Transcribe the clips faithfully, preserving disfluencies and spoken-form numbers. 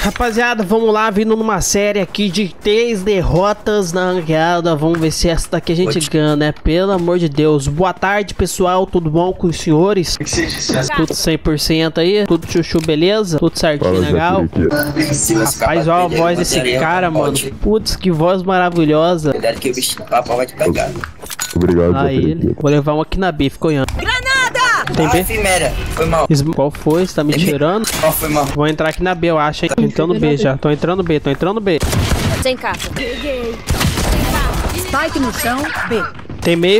Rapaziada, vamos lá, vindo numa série aqui de três derrotas na ranqueada. Vamos ver se essa daqui a gente Pode. ganha, né? Pelo amor de Deus. Boa tarde, pessoal. Tudo bom com os senhores? Tudo cem por cento aí? Tudo chuchu, beleza? Tudo certinho, legal? Rapaz, olha a voz desse cara, mano. Putz, que voz maravilhosa. Cuidado que o bicho papai vai te pegar. Obrigado. Aí ele. Vou levar um aqui na B, ficou olhando. Tem B? Efimera. Foi mal. Qual foi? Você tá me tirando? Qual foi mal? Vou entrar aqui na B, eu acho, hein? Tô entrando B já. Tô entrando B, tô entrando B. Sem caixa. Spike no chão, B. Tem meio.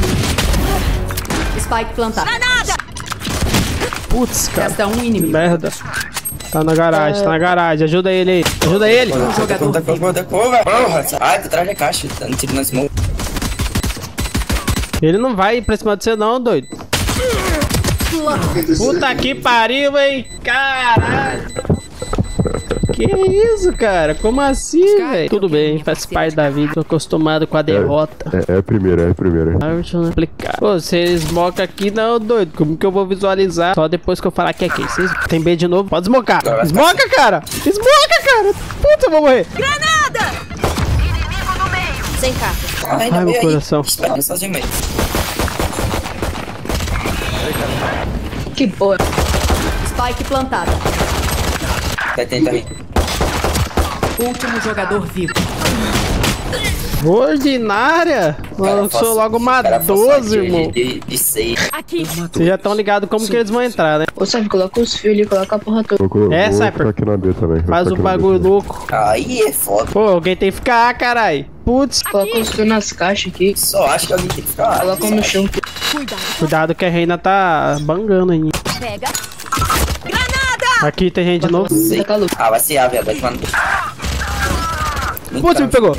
Spike plantado. Putz, cara. Resta um inimigo. Merda. Tá na garagem, tá na garagem. Ajuda ele aí. Ajuda ele. Um jogador da cor, da cor, velho. Porra. Ai, tu traz a caixa. Tá no tiro na smoke. Ele não vai ir pra cima de você não, doido. Puta que pariu, hein? Caralho. Que isso, cara? Como assim, velho? Tudo bem, faz parte da vida. Tô acostumado com a derrota. É, é, é a primeira, é a primeira. Ah, deixa eu explicar. Pô, você smoca aqui, não, doido. Como que eu vou visualizar? Só depois que eu falar que é quem. Vocês tem B de novo? Pode smocar. Smoca, cara. Smoca, cara. Puta, eu vou morrer. Granada! Inimigo no meio. Sem caixa. Ai, Ai meu coração. Espera sozinho mesmo. Que boa. Spike plantada. Vai tentar rir. Último jogador vivo. Ordinária? Eu sou logo uma doze, irmão. De, de seis. Aqui. Vocês já estão ligados como que eles vão entrar, né? Ô, Cypher, coloca os fios ali, coloca a porra toda. Vou, É, vou Cypher. aqui na B também. Faz o bagulho louco. Aí é foda. Pô, alguém tem que ficar, carai. Putz. Coloca os fios nas caixas aqui. Só acho que alguém tem que ficar. Coloca no chão. Cuidado. Cuidado que a reina tá bangando aí. Pega. Granada! Aqui tem gente de novo. Sei. Tá louco. Ah, vai ser a velho. Vai tomar no... Putz, me pegou.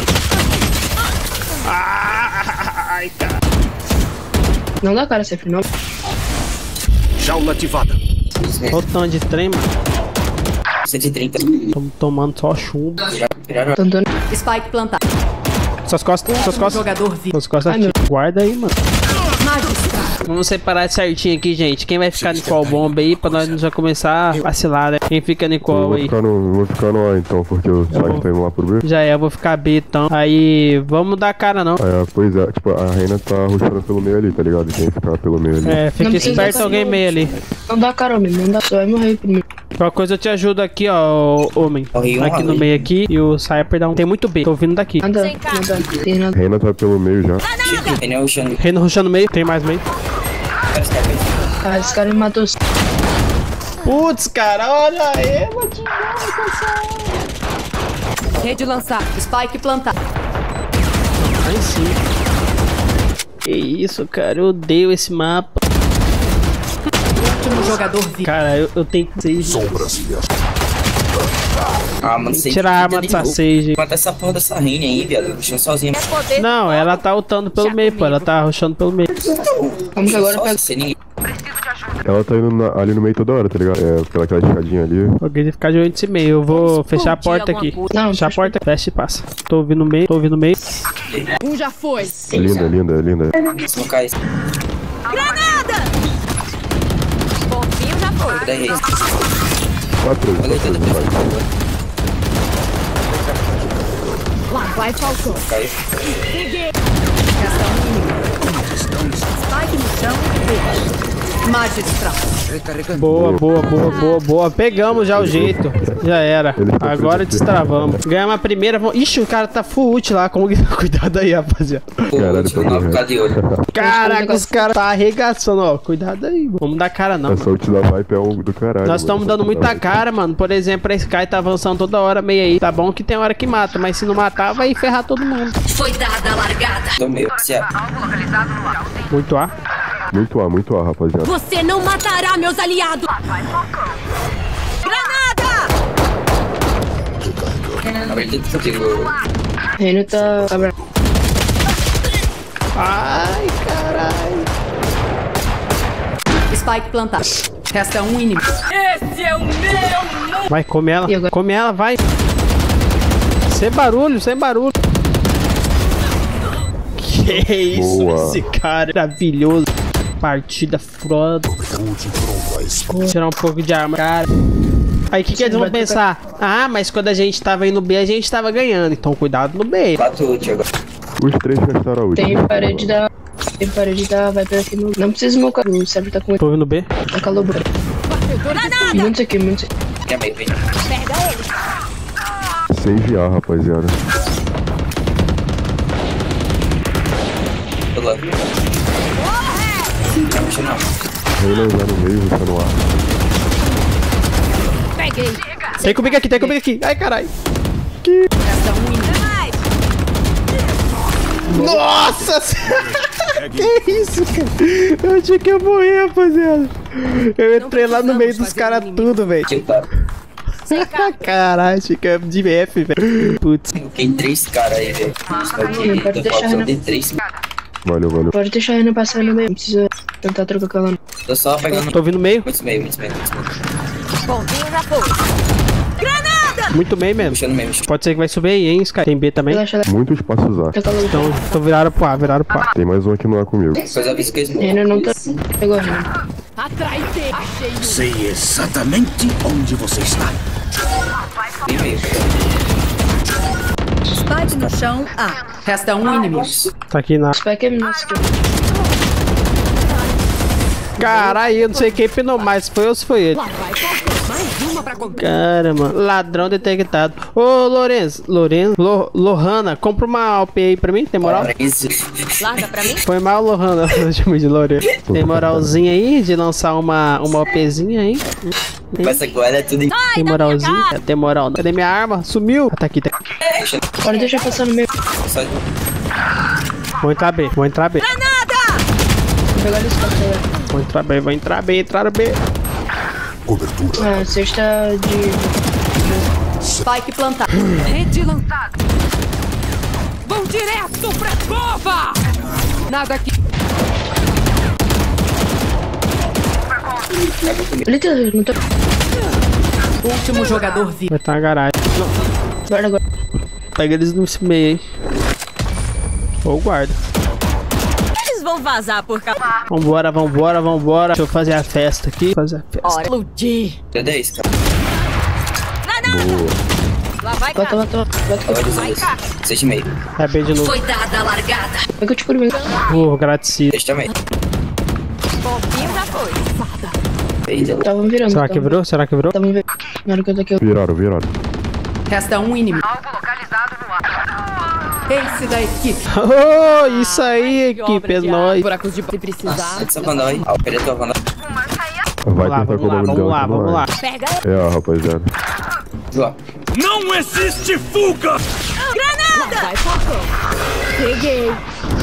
Ai, cara. Não dá cara, Cypher, não. Jaula ativada. Olha o tanto de trem, mano. cento e trinta. Tamo tomando só chumbo. Tô andando. Spike plantado. Suas costas, suas Último costas. jogador vivo. Suas costas Ai, aqui. Guarda aí, mano. Magistral. Vamos separar certinho aqui, gente. Quem vai ficar em qual bomba aí, pra nós não já começar a vacilar, né? Quem fica em Eu qual vou aí? ficar no, vou ficar no A então, porque o Cypher tá indo lá pro B. Já é, eu vou ficar B então. Aí, vamos dar cara não. É, pois é, tipo, a reina tá rushando pelo meio ali, tá ligado? Quem ficar pelo meio ali. É, fica Não precisa esperto dar alguém cara, meio ali. Não dá cara, homem. Não dá. Só vai morrer primeiro. Qualquer coisa eu te ajudo aqui, ó, homem. Corri um Aqui no ali. meio aqui. E o Cypher dá um. Tem muito B. Tô vindo daqui. Nada, Sem caixa. nada. Tem nada. A reina tá pelo meio já. Pneu chão. Reino rushando meio. Tem mais meio. Ah, esse cara me matou. Putz, cara, olha aí, vou te Rede lançada. Spike plantado. Aí sim. Que isso, cara, eu odeio esse mapa. Último jogador vivo. Cara, eu, eu tenho que ser. Sombras. Ah, mano, sei. Tirar a arma dessa Sage. Quanto essa porra dessa reina aí, velho. Deixa eu sozinho. Não, ela tá lutando pelo meio, pô. Ela tá rushando pelo meio. Vamos que agora Só pega. sem ninguém. Ela tá indo na- ali no meio toda hora, tá ligado? É, pela aquela escadinha ali. Alguém tem que ficar de olho nesse meio. Eu vou fechar a porta aqui. Não, Fechar a porta, fecha e passa. Tô ouvindo meio, tô ouvindo meio. Um já foi. É linda, é linda, é linda. Se não cai, Granada! Fofinho já foi. cuida aí. Quatro, Olha aí, quatro, tudo bem, por vai. favor. Lá vai faltou. Caiu. Resta um inimigo. Spike no chão. B. Magistral. Boa, boa, boa, boa, boa. Pegamos já o jeito. Já era. Agora destravamos. Ganhamos a primeira. vamos- Ixi, o cara tá full ult lá. Como que... Cuidado aí, rapaziada. Caralho, Pô, tá por causa de olho. Caraca, os caras tá arregaçando, ó. Cuidado aí, mano. Vamos dar cara não. Essa ult da Vipe é um do caralho. Nós estamos mano. dando muita cara, mano. Por exemplo, a Sky tá avançando toda hora meio aí. Tá bom que tem hora que mata, mas se não matar, vai ferrar todo mundo. Foi dada a largada. Tô meio. Se é. Muito A. Muito A, muito A, rapaziada. Você não matará meus aliados. Granada! Na verdade, eu digo. Reino tá. tá bravo. Ai, caralho. Spike plantado. Resta um inimigo. Esse é o meu! Vai, come ela. E agora? Come ela, vai. Sem barulho, sem barulho. Que isso, Boa. esse cara maravilhoso. Partida foda. Vou tirar um pouco de arma, cara. Aí o que, que eles vão pensar? Ah, mas quando a gente tava aí no B, a gente tava ganhando. Então cuidado no B. Quatro ult agora. Os três gastaram a ult. Tem parede da. Tem parede da. Vai pra aqui no. Não precisa smocar. O server tá com. Tô no B. Tá calor. Muitos aqui, muitos aqui. Que é meio, vem. Sem enviar, rapaziada. Tô lá. Não, puxa não. Reina já no meio, você no ar. Peguei. Tem comigo aqui, tem comigo aqui. Ai, caralho. Resta um inimigo. Nossa! Que isso, cara? Eu achei que ia morrer, rapaziada. Eu entrei lá no meio dos caras tudo, velho. Que tá. Caralho, achei que era de F, velho. Putz. Tem três caras aí, velho. Não pode deixar, não. Tem três. Valeu, valeu. Pode deixar ele passar no meio. Não precisa tentar trocar com ela. Tô só pegando. Tô vindo meio. Muitos meio, muitos meio, muitos meio. Pontinho já foi. Granada! Muito meio mesmo. Puxando meio. Pode ser que vai subir aí, hein, Sky. Tem B também. Relaxa, relaxa. Muito espaço usar. Tá calor. Então, então viraram pro A, viraram pro A. Tem mais um aqui no ar comigo. Depois avisa que eles morrem. Reina não tá. Pegou a Reina. Atrás dele. Achei um. Sei exatamente onde você está. Tem meio. Spike no chão. A. Resta um inimigo. Tá aqui na. Spike é nosso. Caralho, eu não sei quem pinou mais. Se foi eu ou se foi ele. Lá vai qualquer. Mais uma pra comprar. Cara, mano. Ladrão detectado. Ô, Lourenço. Lourenço. Lo, Lohana, compra uma O P aí pra mim, tem moral? Isso. Larga pra mim. Foi mal, Lohana. Eu chamo de Lourenço. Tem moralzinha aí de lançar uma, uma OPzinha aí? Essa agora é tudo em. Tem moralzinha? Tem moral não. Cadê minha arma? Sumiu. Ah, tá aqui, tá aqui. Pode deixar passar no meio. Só. Vou entrar B, vou entrar B. Vou pegar esse cara. Vou entrar B, vou entrar B, entrar no B. Ah, sexta de. Spike plantado. Rede lançada. Vão direto pra cova. Nada aqui. Ele tá. Não tá. Último jogador vivo. Vai estar na garagem. Guarda agora. Pega eles no meio aí. Ou guarda. Eles vão vazar por causa. Vambora, vambora, vambora. Deixa eu fazer a festa aqui. Fazer a festa. Hora. Explodir. Cadê isso, cara? Lá vai Volta, cá. volta, volta. Olha os Vai dois. cá. Seis de meio. É B de novo. Foi dada a largada. Pega o te curo mesmo. Uh, agradecido. Seis também. Pontinho já foi. Eita. Estavam virando. Será que tavam- virou? Será que virou? Tavam virando. Na hora que eu tô aqui, eu. Viraram, viraram. Resta um inimigo. Alvo localizado no ar. Ace da equipe. Oh, isso aí, equipe, é nóis. Buracos de se precisar. Essa Vandal aí. Ah, o Pedro tá Vandal. Vai Vamos lá, tentar com vamos o lá, bagulho vamos dela lá, aqui no vamos lá. ar. Pega. É, a rapaziada. João. Não existe fuga! Granada. Vai focão. Peguei.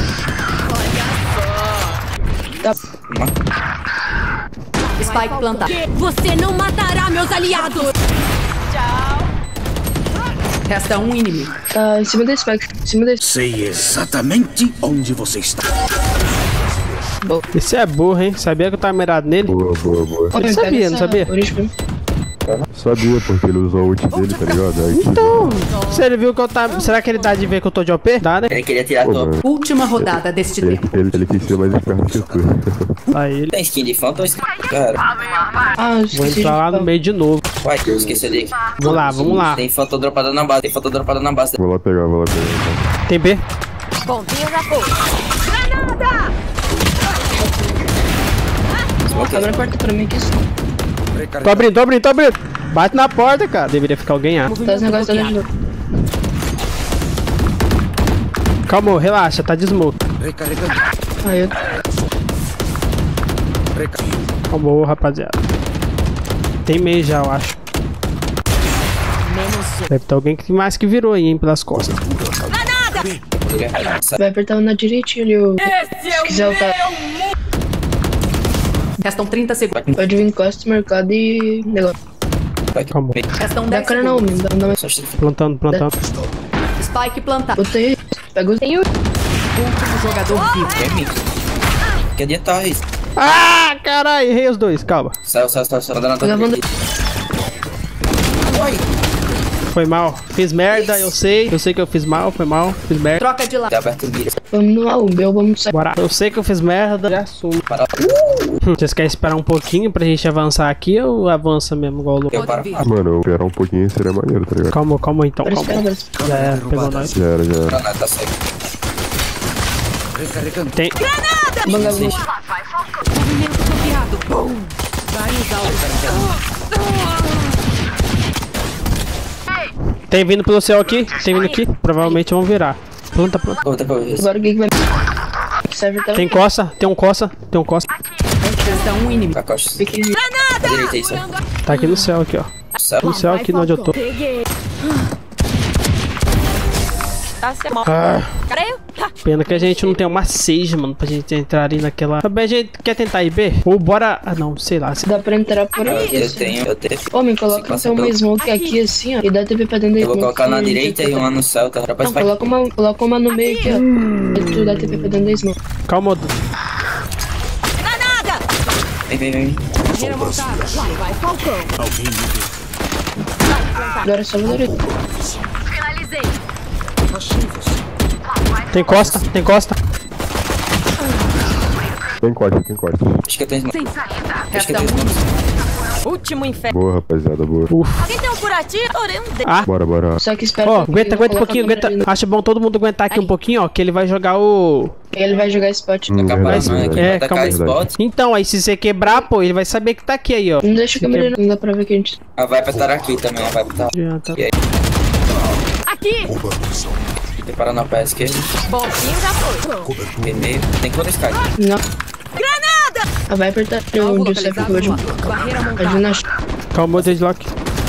Spike plantado. Você não matará meus aliados. Tchau. Resta um inimigo. Tá em cima desse spike. Em cima desse. Sei exatamente onde você está. Esse é burro, hein? Sabia que eu tava mirado nele? Boa, boa, boa. Não sabia, não sabia. Origem pra mim. Sabia, porque ele usou o ult dele, tá ligado? Aí que- Então, se ele viu que eu tava. Será que ele dá de ver que eu tô de O P? Dá, né? Ele queria tirar Pô, top. mano, Última rodada deste ele, tempo. ele, ele quis ser mais esperto que tu. Aí ele. Tem skin de Phantom ou skin? Cara. Ah, eu Vou esqueci de entrar lá no falar. meio de novo. Uai, eu esqueci dele. Vamos lá, vamos lá. Tem Phantom dropada na base. Tem Phantom dropada na base. Vou lá pegar, vou lá pegar. Tem B? Pontinho já foi. Granada! Abre a porta pra mim aqui. Tô abrindo, tô abrindo, tô abrindo. Bate na porta, cara. Deveria ficar alguém A. Tá os negócios da de novo. Calma, relaxa, tá de smoke. Recarregando. Aí eu. Recarregando. Calma, rapaziada. Tem meio já, eu acho. Deve ter alguém que mais que virou aí, hein, pelas costas. Vai apertar na direitinha ali. O... Se quiser voltar. Restam trinta segundos. Pode vir encosta, mercado e. Negócio. Calma. Restam Dá dez cara não, segundos. me dá, dá mais. Plantando, plantando. Spike plantado. Botei. Pega o. Último jogador vivo. É mim. Que dia tá isso? Ah, caralho, errei os dois, calma. Saiu, saiu, saiu, saiu. Tá dando Pega a ataque banda. aqui. Foi mal. Fiz merda, eu sei. Eu sei que eu fiz mal, foi mal. Fiz merda. Troca de lado. Tá aberto o mira. Vamos no A ou B ou vamos sair. Bora. Eu sei que eu fiz merda. Já assumo. Para. Hum, Vocês querem esperar um pouquinho pra gente avançar aqui ou avança mesmo igual o louco? Eu para. vir. Ah, Mano, esperar um pouquinho seria maneiro, tá ligado? Calma, calma então, Bora calma. esperar, bora esperar. Já era, pegou nós. Já era, já era. granada, tá certo. Recarregando. Tem. Banga azul. Movimento bloqueado. Bum. Vários alvos. Tem vindo pelo céu aqui. Tem vindo aqui. Provavelmente vão virar. Planta, planta. Outra pra ver. Agora o que que vai... Serve tá... Tem costa, tem um costa, tem um costa. Resta um inimigo. Pra costa. Fique... Direita aí, só. Tá aqui no céu, aqui, ó. Certo? No céu aqui onde eu tô. Tá se mal. Ah, Creio. pena que a gente não tem uma Sage, mano, pra gente entrar ali naquela... Também a gente quer tentar ir B? Ou bora... Ah, não, sei lá. Dá pra entrar por aqui, Eu assim. tenho, eu tenho. Homem, coloca então uma smoke aqui, assim, ó. E dá T P pra dentro da Eu vou smoke. colocar na direita e uma no céu, tá? Pra Não, coloca uma, coloca uma no meio aqui, ó. E tu dá T P pra dentro da smoke. Calma, Odu. Vem, vem, vem. Mira montada. Vai, vai, Falcão. Agora é só o direito. Finalizei. Tem costa, tem costa. Tem corte, tem corte. Acho que eu tenho. Acho que eu Resta tenho. um. Último inferno. Boa, rapaziada, boa. Alguém tem um curativo? Orei um dedo. Ah, Bora, bora. Só que espera. ó, um aguenta, aguenta um coloca pouquinho, a câmera aguenta. ali. Acho bom todo mundo aguentar aqui um pouquinho, ó, que ele vai jogar o... Ele vai jogar spot. Hum, Capaz, verdade, mano, aqui verdade. É, vai calma tacar aí. spot. Então, aí se você quebrar, pô, ele vai saber que tá aqui aí, ó. Não deixa a câmera, não dá pra ver que a gente... Ah, vai pra estar aqui também, vai pra estar. Adianta. E aí? Aqui. Prepara na pé esquerda. Bonzinho já foi. Tem meio. Tem quanto Sky? Não. Granada! Ah, vai apertar Alvo onde o Seth localizado ficou de... no ar. Barreira Ajuda montada. na... Calma, deadlock.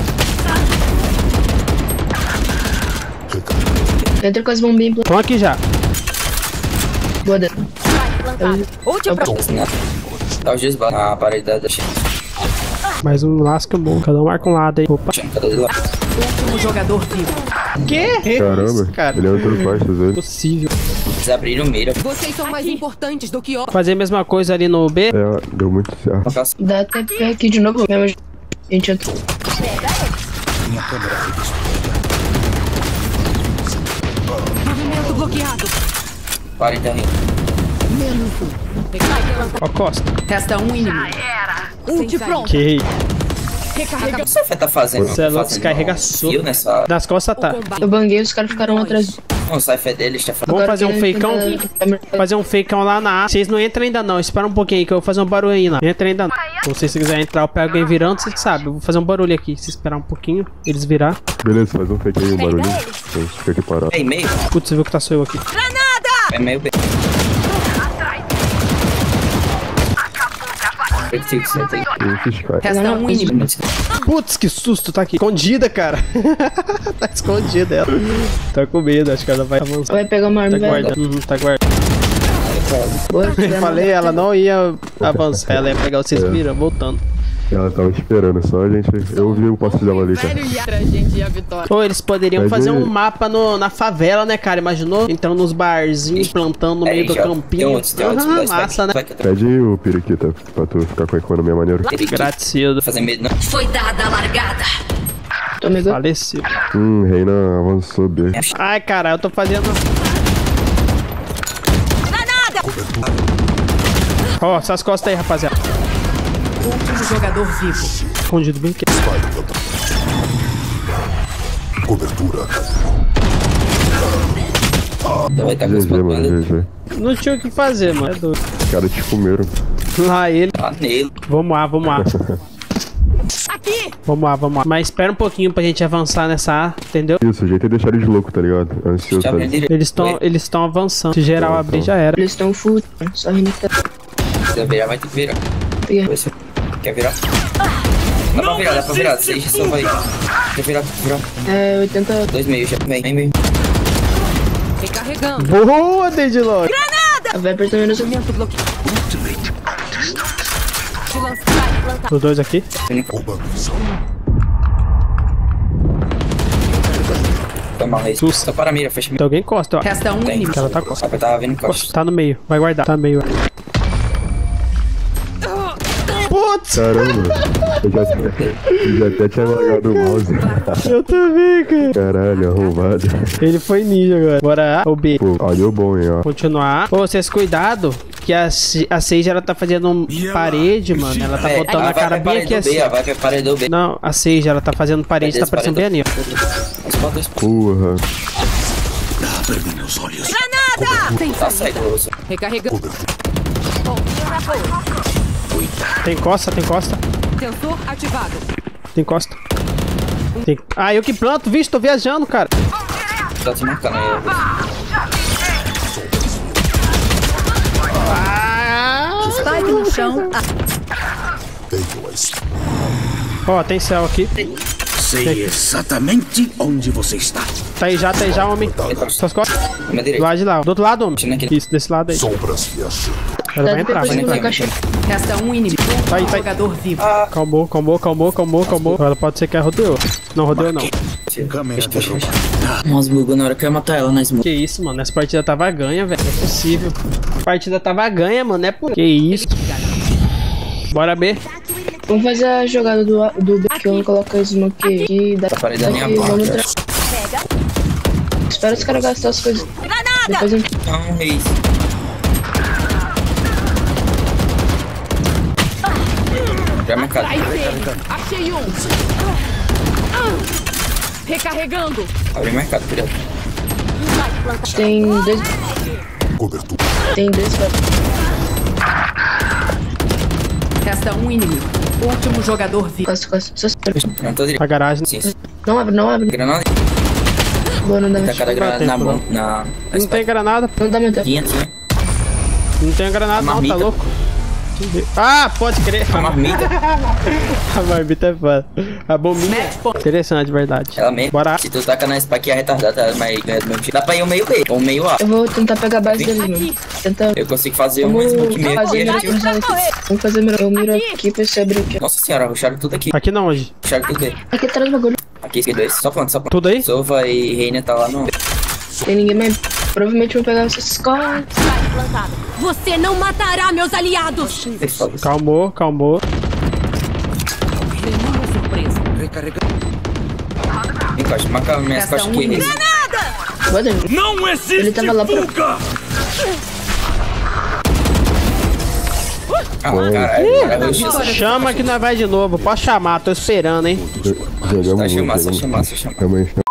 Entra com as bombinhas. Estão aqui já. Boa, Dan. Plantado. Último pra... Tá os dois balas na parede da da Shen. Mais um lasca bom. Cada um marca um lado aí. Opa. Cadê ele lá? Último jogador vivo. Que? Caramba, cara. ele entrou costas, ele. Possível. Eles abriram mira. Vocês são mais importantes do que ó. Fazer a mesma coisa ali no B. É, deu muito certo. Dá T P aqui de novo. Mesmo. A gente entrou. Minha câmera foi destruída. Movimento bloqueado. Parem, tá rindo. Ó, costa. Resta um inimigo. Ult pronto. Que Recarrega. O que você tá fazendo? Você é Tá louco, fazendo descarregaçou. fio nessa... nas costas tá. Eu banguei, os caras ficaram atrás. Não, o Cypher dele está fazendo... Vamos fazer um Agora fakeão. quem tenta- Fazer um fakeão lá na A. Vocês não entram ainda não. Espera um pouquinho aí que eu vou fazer um barulho aí lá. Entra ainda não. Ou se vocês quiserem entrar, eu pego alguém virando, vocês sabem. Eu vou fazer um barulho aqui. Se esperar um pouquinho, eles virar. Beleza, faz um fake aí, um barulhinho. A gente fica aqui parado. É meio? Putz, você viu que tá só eu aqui. É meio bem. Eu tenho que sentar aí. Esse Sky. Resta um inimigo. Putz, que susto, tá aqui. Escondida, cara. Tá escondida ela. Tá com medo, acho que ela vai avançar. Vai pegar uma Tá arma, vai. guardando. Uhum, tá guardando. Boa, Eu falei, ela não ia avançar. Ela ia pegar vocês virando, voltando. Ela tava esperando, só a gente. Eu vi o passo dela ali, cara. Pra gente e a vitória. Ou eles poderiam Mas fazer e- um mapa no, na favela, né, cara? Imaginou? Entrando nos barzinhos, plantando no É, meio do já. Tem campinho. outros, tem outros. Aham, dois massa, né? Vai que eu tô- Pede aí o periquita pra tu ficar com a economia maneira. Graticedo. Fazer medo não. Foi dada a largada. Tomei gol. Faleceu. Hum, Reina avançou B. Ai, cara, eu tô fazendo... Ó, essas costas aí, rapaziada. Último jogador vivo. Escondido bem aqui. Então vai estar com os G G, mano, botões G G. Não tinha o que fazer, mano. É doido. Os caras te comeram. Lá ele. lá nele. Vamos lá, vamos lá. Aqui. Vamos lá, vamos lá. Mas espera um pouquinho pra gente avançar nessa A, entendeu? Isso, o jeito é deixar eles loucos, tá ligado? Ansioso, Já abriu sabe? direito. Eles estão eles estão avançando. Se geral Então, abrir, então. já era. Eles estão full. Só rindo que tá. Se virar, vai ter que virar. Peguei. Você quer virar? Dá pra virar, dá pra virar. Seja só vai. Quer virar, virar. É, oitenta... Dois meios já. Vem, vem, vem. Recarregando. Boa, Deadlock! Vai apertar menos um. Movimento bloqueado. Te lançar. Plantado. Os dois aqui. Foi mal, Reis. Susto. Só para a mira, fecha a mira. Tem alguém encosta, ó. Resta um Tem. inimigo. Ela tá costa. Eu tava vendo costa. Tá no meio. Vai guardar. Tá no meio. Putz! Caramba. Eu já, eu já até tinha largado o mouse. Eu também, cara. Caralho, arrombado. Ele foi ninja agora. Bora A ou B? Pô, ó, deu bom, hein, ó. Continuar. Ô, vocês cuidado, que a, a Sage, ela tá fazendo um parede, mano. Ela tá É, botando ela a cara vai bem aqui pra parede do assim. B, ó, vai pra parede do B. Não, a Sage, ela tá fazendo parede, tá Parede, parecendo bem ali, parede. ó. Dois pontos, dois pontos. Porra. Tá cego. Recarregando. Tem costa, tem costa. Sensor ativado. Tem costa. Tem... Ah, eu que planto, vixe, tô viajando, cara. Tá te marcando aí. Ah! Spike no chão. Ó, tem céu aqui. Sei exatamente onde você está. Tá aí já, tá aí já, homem. Suas costas. Na minha Do direita. lado de lá. Do outro lado, homem. Tira aqui. Isso, desse lado aí. Sombras que acham. Ela vai entrar, vai Depois entrar. na caixa. Resta um inimigo. Tá aí, tá aí. Jogador vivo. Calmou, calmou, calmou, calmou, calmou. Agora pode ser que ela rodeou. Não rodeou, não. Câmera derrubada. Nossa, bugou na hora que eu ia matar ela na smoke. Que isso, mano. Essa partida tava ganha, velho. Não é possível. A partida tava ganha, mano. É por... Que isso. Bora B. Vamos fazer a jogada do, do B que eu coloco a smoke aqui. Dá Parede da minha daqui, bloca. vamos tra... Espera os caras gastar as coisas. Depois a gente... Não, reis. Já é marcado. Achei um. Recarregando. Abre mercado, direto. Tem dois... Cobertura. Tem dois... Resta um inimigo. Último jogador vivo. Costa, costa. Só... Não tô direito. A garagem. Sim, sim. Não abre, não abre. Granada. Boa, não dá Tá mais. cada granada na mão. Na. Não tem granada. Não dá mais tempo. Tinha, tinha. Não tem granada, não, tá marmita. louco? Deixa eu ver. Ah, pode crer. A marmita. A marmita é foda. A bombinha. Interessante, verdade. Ela mesmo. Bora. Se tu taca na spike é retardada, ela vai ganhar do meu time. Dá pra ir um meio B ou um meio A. Eu vou tentar pegar a base dele, mano. Tentar... Eu consigo fazer um Vamos smoke meio aqui. fazer e a mira gente- cruzada aqui. Vamos fazer mira... Eu miro aqui pra você abrir aqui. Nossa senhora, ruxaram tudo aqui. Aqui não, hoje. Ruxaram tudo B. Aqui atrás do bagulho. Aqui, esquerda dois. Só planta, só planta. Tudo aí? Sova e Reina tá lá no. Tem ninguém mais. Provavelmente vão pegar essas escolas. Você não matará meus aliados. Calmou, calmou. Nenhuma surpresa. Encosta, marca minhas Resta costas um aqui, Reis. Bota ele. Não existe Ele tava lá pra... Ah, caralho, cara, ruxa. Chama que nós vai de novo. Pode chamar, tô esperando, hein. Jogamos Só chamar, muito, só jogamos chamar, só chamar. muito. Também